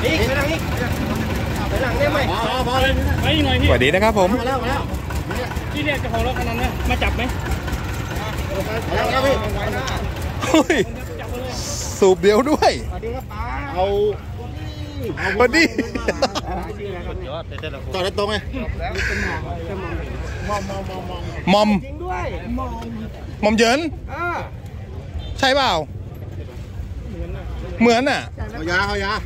นี่ไปหลังนี่ไปหลังได้ไหมพอเลยไปหน่อยพี่สวัสดีนะครับผมพี่เรียกเจ้าของรถคันนั้นนะมาจับไหมสูบเดียวด้วยเอาพอดีต่อได้ตรงไงมอมเหยินใช่เปล่าเหมือนอ่ะเขายา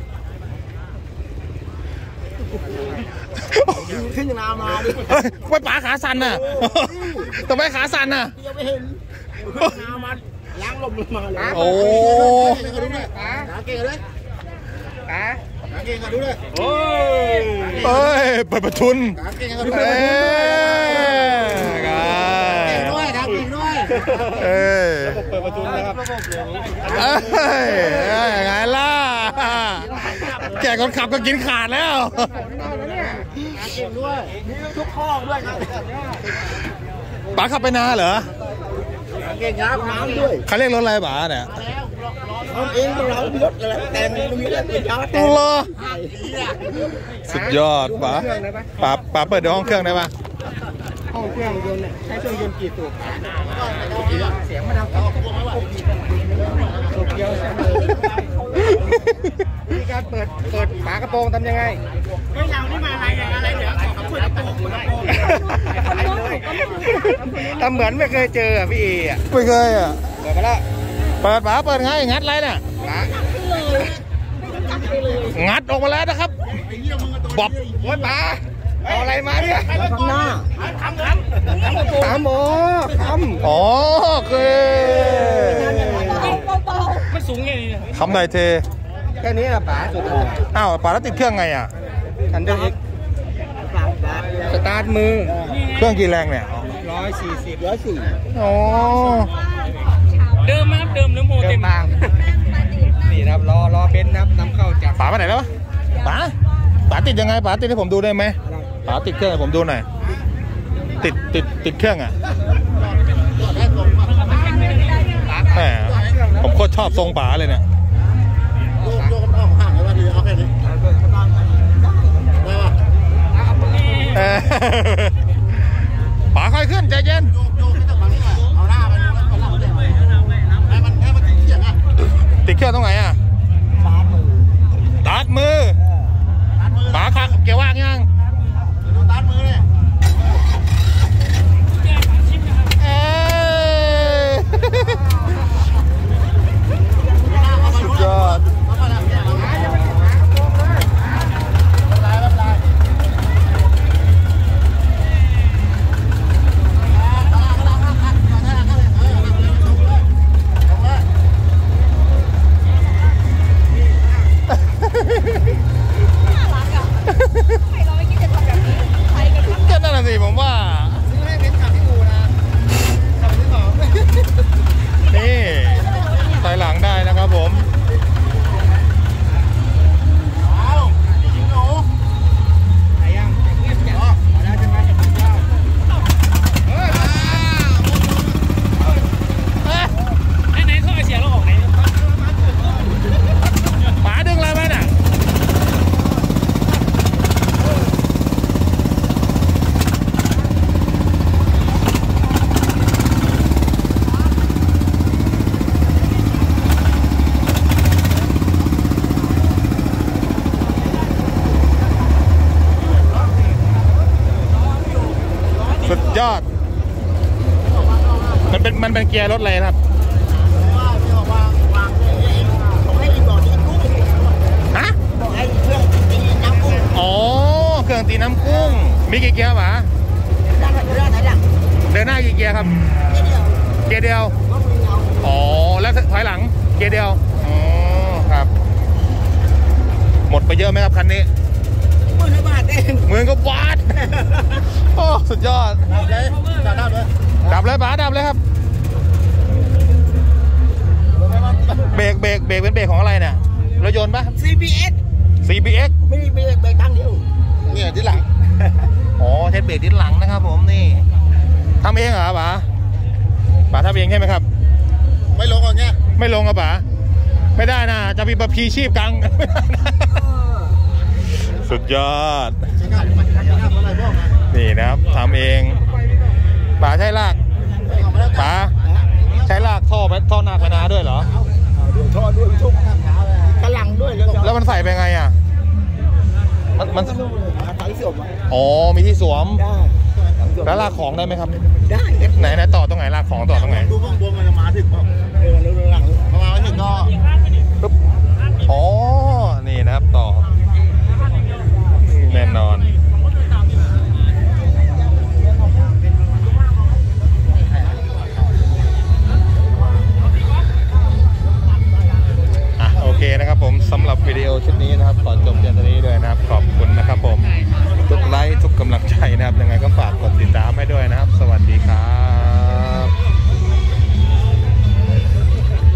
ขึ้นนามาดิไปป๋าขาสั่นน่ะทำไมขาสั่นน่ะยังไม่เห็นนามาล้างลมมาเลยโอ้เก่งเลยเก่งกันดูเลยโอ้ยเปิดประทุนเก่งกันดูเลยเก่งด้วยเก่งด้วยเปิดประตูนะครับไงล่ะแกคนขับก็กินขาดแล้วเก่งด้วยมีทุกข้อด้วยครับป๋าขับไปนาเหรอเก่งครับน้ำด้วยเขาเรียกรถอะไรป๋าเนี่ยเอาเองเรารถอะไรแต่มีรถเป็นยอดแต่สุดยอดป๋าเปิดห้องเครื่องได้ปะห้องเครื่องยนต์เนี่ยใช้เครื่องยนต์กี่สูบเสียงมันดังสูบเดียวใช่ไหมมีการเปิดฝากระโปรงทำยังไงไม่เรานี่มาอะไรเดี๋ยวขอเปิดกระโปรงทำเหมือนไม่เคยเจอพี่อ่ะไม่เคยอ่ะเปิดมาแล้วเปิดป๋าเปิดไงงัดอะไรเนี่ยงัดออกมาแล้วนะครับบ๊อบโอ้ยป๋าเอาอะไรมาเนี่ยทำหน้าทำหมออ๋อเคยมันสูงไงนี่ทำไรเทแค่นี้อะป๋าสุดอ้าวป๋าแล้วติดเครื่องไงอ่ะคันเดิมสตาร์ทมือเครื่องกี่แรงเนี่ย 140 อ๋อเดิมครับเดิมหรือโมเต็มบางนี่ครับรอเบนซ์ครับนำเข้าจากป๋าไปไหนแล้วป๋าติดยังไงป๋าติดให้ผมดูได้ไหมป๋าติดเครื่องให้ผมดูหน่อยติดเครื่องอ่ะแหมผมโคตรชอบทรงป๋าเลยเนี่ยโยกออกห่างเลยว่าดีเอาแค่นี้ป๋าค่อยขึ้นใจเย็นเอาหน้าไปให้มันติดเครื่องอ่ะติดเครื่องตรงไหนอ่ะตัดมือป๋าขับเกียร์ว่างยังตัดมือเลยสุดยอดก็นั่นน่ะสิผมว่านี่ถอยหลังได้นะครับผมป๋าดึงอะไรไหมน่ะสุดยอดมันเป็นเกียร์รถอะไรครับฮะอ๋อเครื่องตีน้ำกุ้งมีกี่เกียร์ป๋าเดินหน้ากี่เกียร์ครับเกียร์เดียวอ๋อแล้วถอยหลังเกียร์เดียวอ๋อครับหมดไปเยอะไหมครับคันนี้ 10,000 บาทเอง 10,000 กว่าบาทโอ้สุดยอดดับเลยป๋าดับเลยครับเบรกเป็นเบรกของอะไรเนี่ยรถยนต์ปะ CBX ไม่มีเบรกทางเดียวเนี่ยที่หลังอ๋อเทสเบรกที่หลังนะครับผมนี่ทำเองเหรอป๋าทำเองใช่ไหมครับไม่ลงอย่างเงี้ยไม่ลงอ่ะป๋าไม่ได้นะจะมีประพีชีพกลางสุดยอดนี่นะครับทำเองป๋าใช้ลากป๋าใช้ลากท่อนาคนาด้วยเหรอท่อด้วยทุกกระลังด้วยแล้วมันใส่ไปไงอ่ะมันอ๋อมีที่สวมแล้วลากของได้ไหมครับได้ไหนต่อตรงไหนลากของต่อตรงไหนดูข้างบนมันจะมาถึงป่ะหลังประมาณถึงก็ปุ๊บอ๋อนี่นะครับต่อแน่นอนโอเคนะครับผมสำหรับวิดีโอชุดนี้นะครับขอจบเพียงเท่านี้ด้วยนะครับขอบคุณนะครับผมทุกไลค์ทุกกำลังใจนะครับยังไงก็ฝากกดติดตามให้ด้วยนะครับสวัสดีครับ